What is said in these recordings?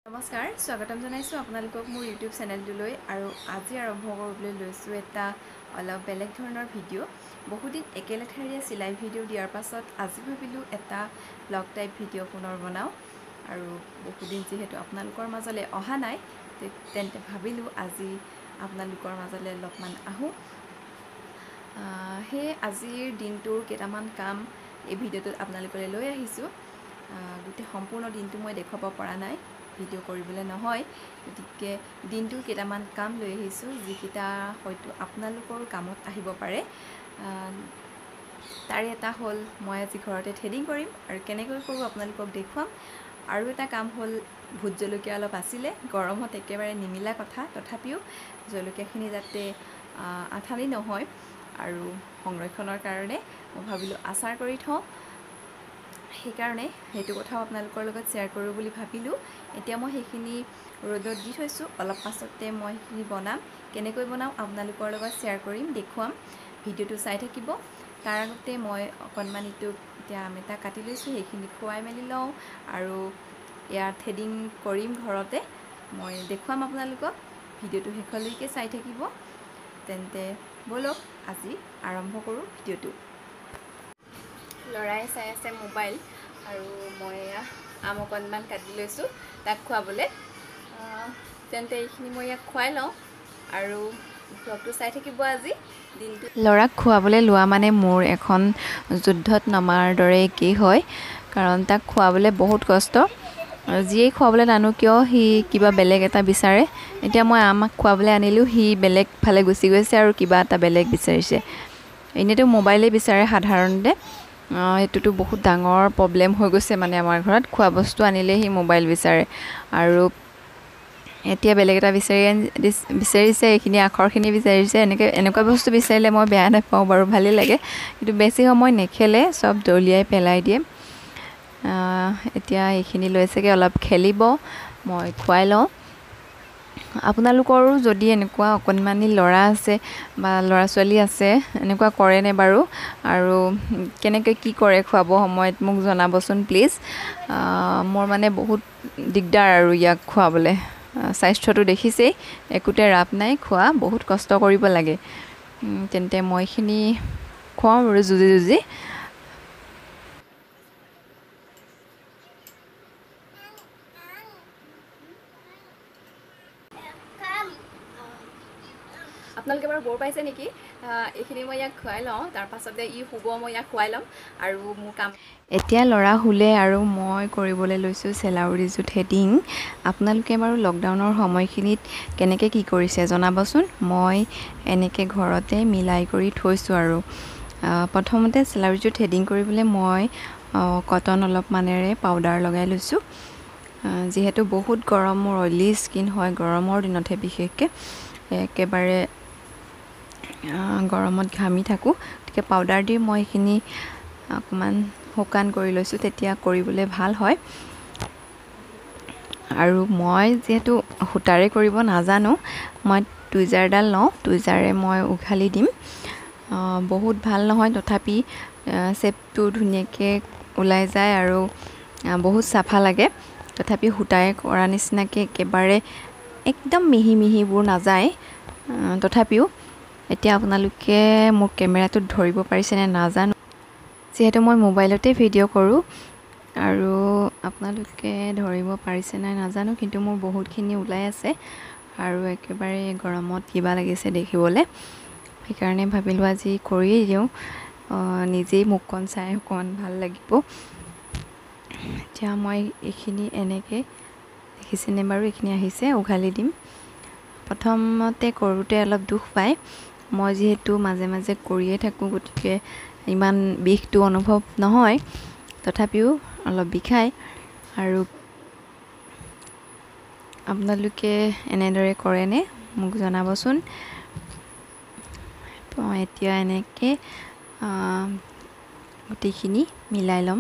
নমস্কাৰ স্বাগতম জনাইছোঁ আপোনালোকক মোৰ ইউটিউব চেনেলটোলৈ আৰু আজি আৰম্ভ কৰিবলৈ লৈছোঁ এটা অলপ বেলেগ ধৰণৰ ভিডিঅ' বহুদিন একেলেঠাৰিয়ে চিলাই ভিডিঅ' দিয়াৰ পাছত আজি ভাবিলোঁ এটা ব্লগ টাইপ ভিডিঅ' পুনৰ বনাওঁ আৰু বহুদিন যিহেতু আপোনালোকৰ মাজলৈ অহা নাই তেন্তে ভাবিলোঁ আজি আপোনালোকৰ মাজলৈ অলপমান আহোঁ সেই আজিৰ দিনটোৰ কেইটামান কাম এই ভিডিঅ'টোত আপোনালোকলৈ লৈ আহিছোঁ গোটেই সম্পূৰ্ণ দিনটো মই দেখুৱাব পৰা নাই ভিডিঅ' কৰিবলৈ নহয় গতিকে দিনটোৰ কেইটামান কাম লৈ আহিছোঁ যিকেইটা হয়তো আপোনালোকৰ কামত আহিব পাৰে তাৰে এটা হ'ল মই আজি ঘৰতে থ্ৰেডিং কৰিম আৰু কেনেকৈ কৰোঁ আপোনালোকক দেখুৱাম আৰু এটা কাম হ'ল ভোট জলকীয়া অলপ আছিলে গৰমত একেবাৰে নিমিলা কথা তথাপিও জলকীয়াখিনি যাতে আঠালি নহয় আৰু সংৰক্ষণৰ কাৰণে মই ভাবিলোঁ আচাৰ কৰি থওঁ সেইকাৰণে সেইটো কথাও আপোনালোকৰ লগত শ্বেয়াৰ কৰোঁ বুলি ভাবিলোঁ এতিয়া মই সেইখিনি ৰ'দত দি থৈছোঁ অলপ পাছতে মই সেইখিনি বনাম কেনেকৈ বনাওঁ আপোনালোকৰ লগত শ্বেয়াৰ কৰিম দেখুৱাম ভিডিঅ'টো চাই থাকিব তাৰ আগতে মই অকণমান এতিয়া আম এটা কাটি লৈছোঁ সেইখিনি খুৱাই মেলি লওঁ আৰু ইয়াৰ থ্ৰেডিং কৰিম ঘৰতে মই দেখুৱাম আপোনালোকক ভিডিঅ'টো শেষলৈকে চাই থাকিব তেন্তে ব'লক আজি আৰম্ভ কৰোঁ ভিডিঅ'টো ল'ৰাই চাই আছে মোবাইল আৰু মই আম অকণমান কাটি লৈছোঁ তাক খুৱাবলৈ তেন্তে এইখিনি মই ইয়াক খুৱাই লওঁ আৰু ব্লগটো চাই থাকিব আজি দিনটো ল'ৰাক খুৱাবলৈ লোৱা মানে মোৰ এখন যুদ্ধত নমাৰ দৰে একেই হয় কাৰণ তাক খুৱাবলৈ বহুত কষ্ট আৰু যিয়েই খুৱাবলৈ নানো কিয় সি কিবা বেলেগ এটা বিচাৰে এতিয়া মই আমাক খুৱাবলৈ আনিলোঁ সি বেলেগ ফালে গুচি গৈছে আৰু কিবা এটা বেলেগ বিচাৰিছে এনেইতো মোবাইলেই বিচাৰে সাধাৰণতে এইটোতো বহুত ডাঙৰ প্ৰব্লেম হৈ গৈছে মানে আমাৰ ঘৰত খোৱা বস্তু আনিলে সি মোবাইল বিচাৰে আৰু এতিয়া বেলেগ এটা বিচাৰিছে এইখিনি আখৰখিনি বিচাৰিছে এনেকুৱা বস্তু বিচাৰিলে মই বেয়া নাপাওঁ বাৰু ভালেই লাগে কিন্তু বেছি সময় নেখেলে চব দলিয়াই পেলাই দিয়ে এতিয়া এইখিনি লৈছেগৈ অলপ খেলিব মই খুৱাই লওঁ আপোনালোকৰো যদি এনেকুৱা অকণমানি ল'ৰা আছে বা ল'ৰা ছোৱালী আছে এনেকুৱা কৰেনে বাৰু আৰু কেনেকৈ কি কৰে খুৱাব সময়ত মোক জনাবচোন প্লিজ মোৰ মানে বহুত দিগদাৰ আৰু ইয়াক খুৱাবলৈ স্বাস্থ্যটো দেখিছেই একোতে ৰাপ নাই খোৱা বহুত কষ্ট কৰিব লাগে তেন্তে মই এইখিনি খুৱাওঁ আৰু যুঁজি আপোনালোকে বাৰু বৰ পাইছে নেকি এইখিনি মই ইয়াক খুৱাই লওঁ তাৰপাছতে ই শুব মই ইয়াক খুৱাই ল'ম আৰু মোৰ কাম এতিয়া ল'ৰা শুলে আৰু মই কৰিবলৈ লৈছোঁ চেলাউৰিজো থ্ৰেডিং আপোনালোকে বাৰু লকডাউনৰ সময়খিনিত কেনেকৈ কি কৰিছে জনাবচোন মই এনেকৈ ঘৰতে মিলাই কৰি থৈছোঁ আৰু প্ৰথমতে চেলাউৰিজো থ্ৰেডিং কৰিবলৈ মই কটন অলপমানেৰে পাউডাৰ লগাই লৈছোঁ যিহেতু বহুত গৰম মোৰ অইলি স্কিন হয় গৰমৰ দিনতহে বিশেষকৈ একেবাৰে গৰমত ঘামি থাকোঁ গতিকে পাউডাৰ দি মই এইখিনি অকণমান শুকান কৰি লৈছোঁ তেতিয়া কৰিবলৈ ভাল হয় আৰু মই যিহেতু সূতাৰে কৰিব নাজানো মই টুইজাৰডাল লওঁ টুইজাৰে মই উঘালি দিম বহুত ভাল নহয় তথাপি শ্বেপটো ধুনীয়াকৈ ওলাই যায় আৰু বহুত চাফা লাগে তথাপি সূতাৰে কৰা নিচিনাকৈ একেবাৰে একদম মিহি মিহিবোৰ নাযায় তথাপিও এতিয়া আপোনালোকে মোৰ কেমেৰাটোত ধৰিব পাৰিছেনে নাজানো যিহেতু মই মোবাইলতে ভিডিঅ' কৰোঁ আৰু আপোনালোকে ধৰিব পাৰিছে নাই নাজানো কিন্তু মোৰ বহুতখিনি ওলাই আছে আৰু একেবাৰে গৰমত কিবা লাগিছে দেখিবলৈ সেইকাৰণে ভাবিলোঁ আজি কৰিয়েই দিওঁ নিজেই মুখখন চাই অকণমান ভাল লাগিব এতিয়া মই এইখিনি এনেকৈ দেখিছেনে বাৰু এইখিনি আহিছে উঘালি দিম প্ৰথমতে কৰোঁতে অলপ দুখ পায় মই যিহেতু মাজে মাজে কৰিয়ে থাকোঁ গতিকে ইমান বিষটো অনুভৱ নহয় তথাপিও অলপ বিষায় আৰু আপোনালোকে এনেদৰে কৰেনে মোক জনাবচোন এতিয়া এনেকৈ গোটেইখিনি মিলাই ল'ম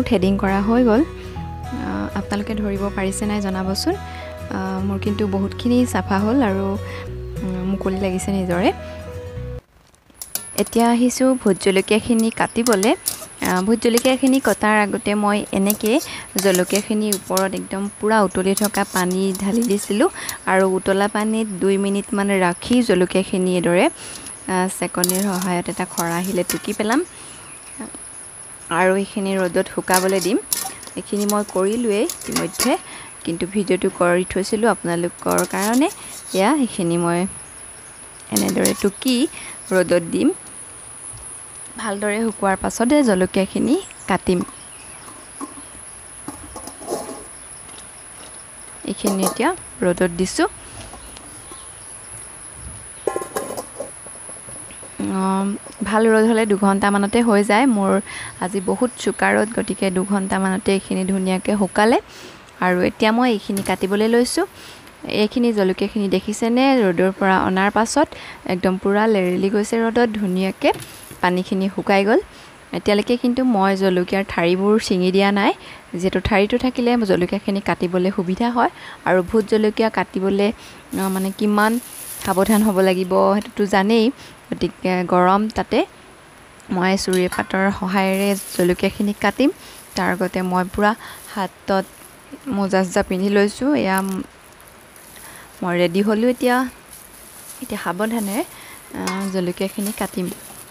থ্ৰেডিং কৰা হৈ গ'ল আপোনালোকে ধৰিব পাৰিছে নাই জনাবচোন মোৰ কিন্তু বহুতখিনি চাফা হ'ল আৰু মুকলি লাগিছে নিজৰে এতিয়া আহিছোঁ ভোট জলকীয়াখিনি কাটিবলৈ ভোট জলকীয়াখিনি কটাৰ আগতে মই এনেকৈ জলকীয়াখিনিৰ ওপৰত একদম পূৰা উতলি থকা পানী ঢালি দিছিলোঁ আৰু উতলা পানীত 2 মিনিটমান ৰাখি জলকীয়াখিনি এদৰে চেকনিৰ সহায়ত এটা খৰা আহিলে টুকি পেলাম আৰু এইখিনি ৰ'দত শুকাবলৈ দিম এইখিনি মই কৰিলোৱেই ইতিমধ্যে কিন্তু ভিডিঅ'টো কৰি থৈছিলোঁ আপোনালোকৰ কাৰণে এয়া এইখিনি মই এনেদৰে টুকি ৰ'দত দিম ভালদৰে শুকোৱাৰ পাছতে জলকীয়াখিনি কাটিম এইখিনি এতিয়া ৰ'দত দিছোঁ ভাল ৰ'দ হ'লে 2 ঘণ্টামানতে হৈ যায় মোৰ আজি বহুত চোকা ৰ'দ গতিকে 2 ঘণ্টামানতে এইখিনি ধুনীয়াকৈ শুকালে আৰু এতিয়া মই এইখিনি কাটিবলৈ লৈছোঁ এইখিনি জলকীয়াখিনি দেখিছেনে ৰ'দৰ পৰা অনাৰ পাছত একদম পূৰা লেৰেলি গৈছে ৰ'দত ধুনীয়াকৈ পানীখিনি শুকাই গ'ল এতিয়ালৈকে কিন্তু মই জলকীয়াৰ ঠাৰিবোৰ ছিঙি দিয়া নাই যেটো ঠাৰিটো থাকিলে জলকীয়াখিনি কাটিবলৈ সুবিধা হয় আৰু ভোট জলকীয়া কাটিবলৈ মানে কিমান সাৱধান হ'ব লাগিব হেতুটো জানেই গতিকে গৰম তাতে মই চুৰি পাতৰ সহায়েৰে জলকীয়াখিনি কাটিম তাৰ আগতে মই পূৰা হাতত মোজা পিন্ধি লৈছোঁ এয়া মই ৰেডি হ'লোঁ এতিয়া সাৱধানে জলকীয়াখিনি কাটিম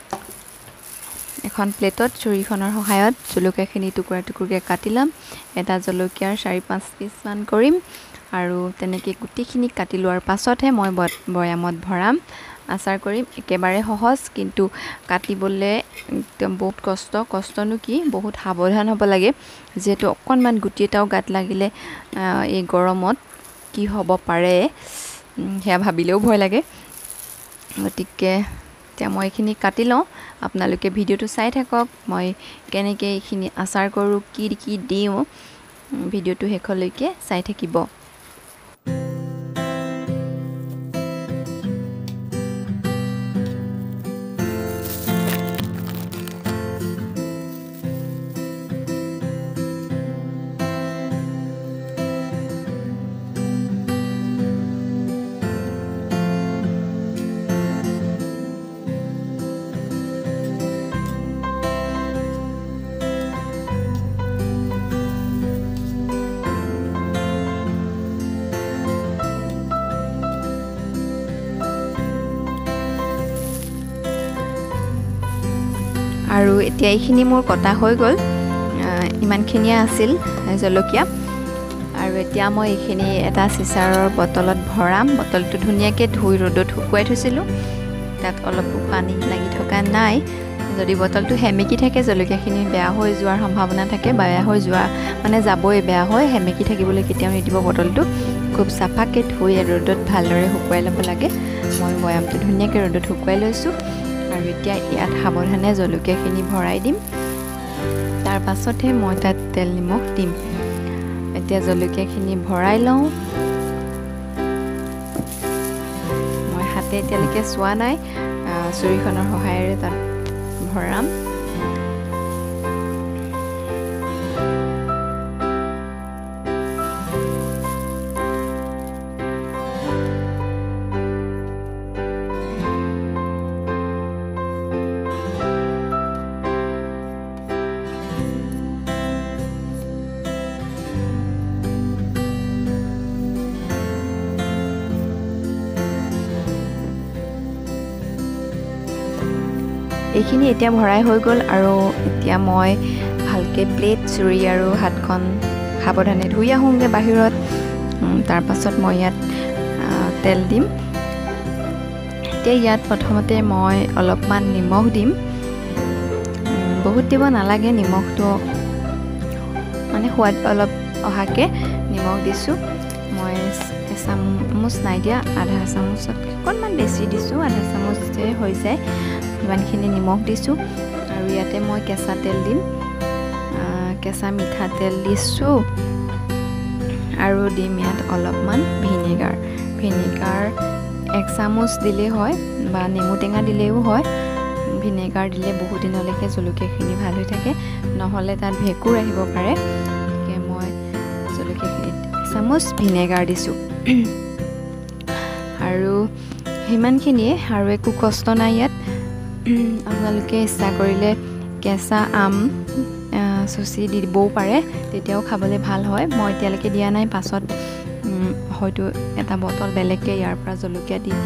এখন প্লেটত চুৰিখনৰ সহায়ত জলকীয়াখিনি টুকুৰাকৈ কাটি ল'ম এটা জলকীয়াৰ 4-5 পিচমান কৰিম আৰু তেনেকৈ গুটিখিনি কাটি লোৱাৰ পাছতহে মই বয়ামত ভৰাম আচাৰ কৰিম একেবাৰে সহজ কিন্তু কাটিবলৈ একদম বহুত কষ্টনো কি বহুত সাৱধান হ'ব লাগে যেহেতু অকণমান গুটি এটাও গাত লাগিলে এই গৰমত কি হ'ব পাৰে সেয়া ভাবিলেও ভয় লাগে গতিকে এতিয়া মই এইখিনি কাটি লওঁ আপোনালোকে ভিডিঅ'টো চাই থাকক মই কেনেকৈ এইখিনি আচাৰ কৰোঁ কি দিওঁ ভিডিঅ'টো শেষলৈকে চাই থাকিব আৰু এতিয়া এইখিনি মোৰ কটা হৈ গ'ল ইমানখিনিয়ে আছিল জলকীয়া আৰু এতিয়া মই এইখিনি এটা চিচাৰৰ বটলত ভৰাম বটলটো ধুনীয়াকৈ ধুই ৰ'দত শুকুৱাই থৈছিলোঁ তাত অলপো পানী লাগি থকা নাই যদি বটলটো হেমেকি থাকে জলকীয়াখিনি বেয়া হৈ যোৱাৰ সম্ভাৱনা থাকে বেয়া হৈ যোৱা মানে যাবই বেয়া হৈ হেমেকি থাকিবলৈ কেতিয়াও নিদিব বটলটো খুব চাফাকৈ ধুই ৰ'দত ভালদৰে শুকুৱাই ল'ব লাগে মই বয়ামটো ধুনীয়াকৈ ৰ'দত শুকুৱাই লৈছোঁ আৰু এতিয়া ইয়াত সাৱধানে জলকীয়াখিনি ভৰাই দিম তাৰ পাছতহে মই তাত তেল নিমখ দিম এতিয়া জলকীয়াখিনি ভৰাই লওঁ মই হাতে এতিয়ালৈকে চোৱা নাই চুৰিখনৰ সহায়েৰে তাত ভৰাম এইখিনি এতিয়া ভৰাই হৈ গ'ল আৰু এতিয়া মই ভালকৈ প্লেট চুৰি আৰু হাতখন সাৱধানে ধুই আহোঁগৈ বাহিৰত তাৰ পাছত মই ইয়াত তেল দিম এতিয়া ইয়াত প্ৰথমতে মই অলপমান নিমখ দিম বহুত দিব নালাগে নিমখটো মানে সোৱাদ অলপ অহাকৈ নিমখ দিছোঁ মই এচামুচ নাই দিয়া আধা চামুচত অকণমান বেছি দিছোঁ আধা চামুচে হৈ যায় ইমানখিনি নিমখ দিছোঁ আৰু ইয়াতে মই কেঁচা তেল দিম কেঁচা মিঠাতেল দিছোঁ আৰু দিম ইয়াত অলপমান ভিনেগাৰ 1 চামুচ দিলেই হয় বা নেমু টেঙা দিলেও হয় ভিনেগাৰ দিলে বহুত দিনলৈকে জলকীয়াখিনি ভাল হৈ থাকে, নহ'লে তাত ভেঁকুৰ আহিব পাৰে। গতিকে মই জলকীয়াখিনিত এচামুচ ভিনেগাৰ দিছোঁ আৰু সিমানখিনিয়ে, আৰু একো কষ্ট নাই ইয়াত। আপোনালোকে ইচ্ছা কৰিলে কেঁচা আম চুচি দি দিবও পাৰে, তেতিয়াও খাবলৈ ভাল হয়। মই এতিয়ালৈকে দিয়া নাই, পাছত হয়তো এটা বটল বেলেগকৈ ইয়াৰ পৰা জলকীয়া দি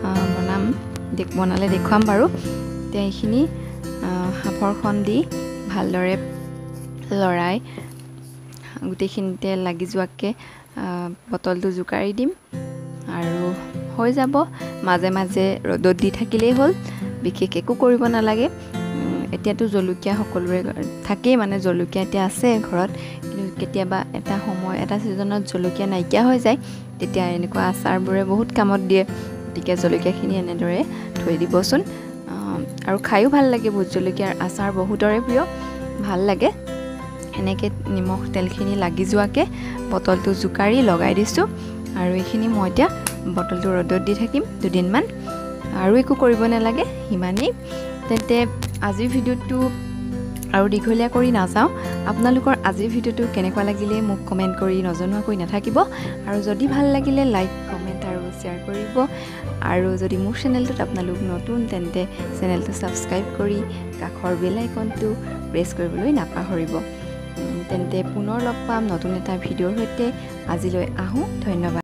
বনালে দেখুৱাম বাৰু। এতিয়া এইখিনি সাঁফৰখন দি ভালদৰে লৰাই গোটেইখিনিতে লাগি যোৱাকৈ বটলটো জোকাৰি দিম আৰু হৈ যাব। মাজে মাজে ৰ'দত দি থাকিলেই হ'ল, বিশেষ একো কৰিব নালাগে। এতিয়াতো জলকীয়া সকলোৰে থাকেই, মানে জলকীয়া এতিয়া আছে ঘৰত, কিন্তু কেতিয়াবা এটা ছিজনত জলকীয়া নাইকিয়া হৈ যায়, তেতিয়া এনেকুৱা আচাৰবোৰে বহুত কামত দিয়ে। গতিকে জলকীয়াখিনি এনেদৰে থৈ দিবচোন, আৰু খায়ো ভাল লাগে। ভোট জলকীয়াৰ আচাৰ বহুতৰে প্ৰিয়, ভাল লাগে। এনেকৈ নিমখ তেলখিনি লাগি যোৱাকৈ বটলটো জোকাৰি লগাই দিছোঁ, আৰু এইখিনি মই এতিয়া বটলটো ৰ'দত দি থাকিম 2 দিনমান, আৰু একো কৰিব নালাগে, সিমানেই। তেন্তে আজিৰ ভিডিঅ'টো আৰু দীঘলীয়া কৰি নাযাওঁ। আপোনালোকৰ আজিৰ ভিডিঅ'টো কেনেকুৱা লাগিলে মোক কমেণ্ট কৰি নজনোৱাকৈ নাথাকিব, আৰু যদি ভাল লাগিলে লাইক, কমেণ্ট আৰু শ্বেয়াৰ কৰিব। আৰু যদি মোৰ চেনেলটোত আপোনালোক নতুন, তেন্তে চেনেলটো ছাবস্ক্ৰাইব কৰি কাষৰ বেল আইকনটো প্ৰেছ কৰিবলৈ নাপাহৰিব। তেন্তে পুনৰ লগ পাম নতুন এটা ভিডিঅ'ৰ সৈতে। আজিলৈ আহোঁ, ধন্যবাদ।